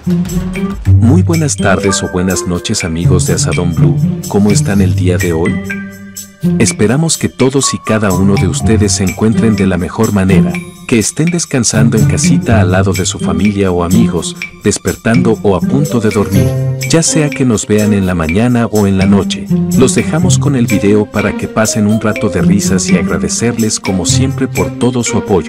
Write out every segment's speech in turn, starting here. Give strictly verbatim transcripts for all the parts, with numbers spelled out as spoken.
Muy buenas tardes o buenas noches amigos de Asadón Blue, ¿cómo están el día de hoy? Esperamos que todos y cada uno de ustedes se encuentren de la mejor manera, que estén descansando en casita al lado de su familia o amigos, despertando o a punto de dormir, ya sea que nos vean en la mañana o en la noche. Los dejamos con el video para que pasen un rato de risas y agradecerles como siempre por todo su apoyo.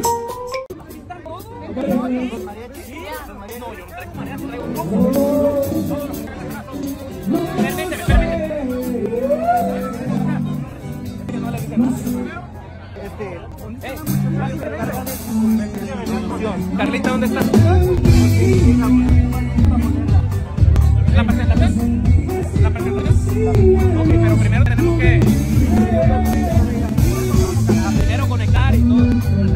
Carlita, ¿dónde estás? ¿La presentación? ¿La presentación? Ok, pero primero tenemos que... Primero conectar y todo.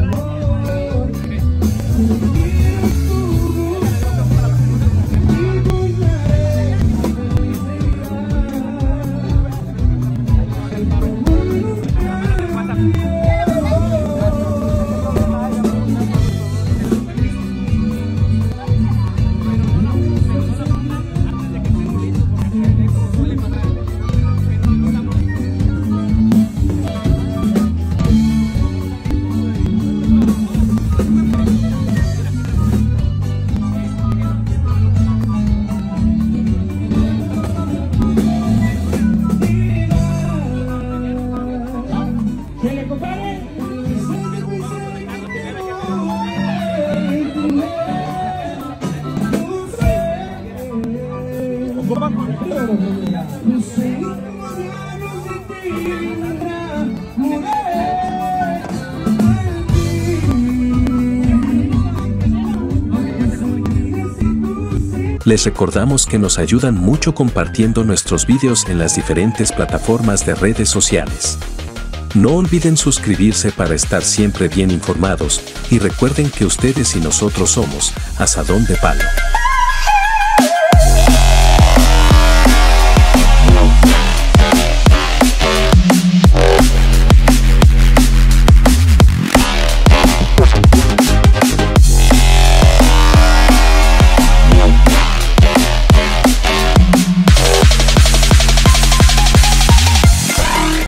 Les recordamos que nos ayudan mucho compartiendo nuestros vídeos en las diferentes plataformas de redes sociales. No olviden suscribirse para estar siempre bien informados y recuerden que ustedes y nosotros somos Asadón de Palo.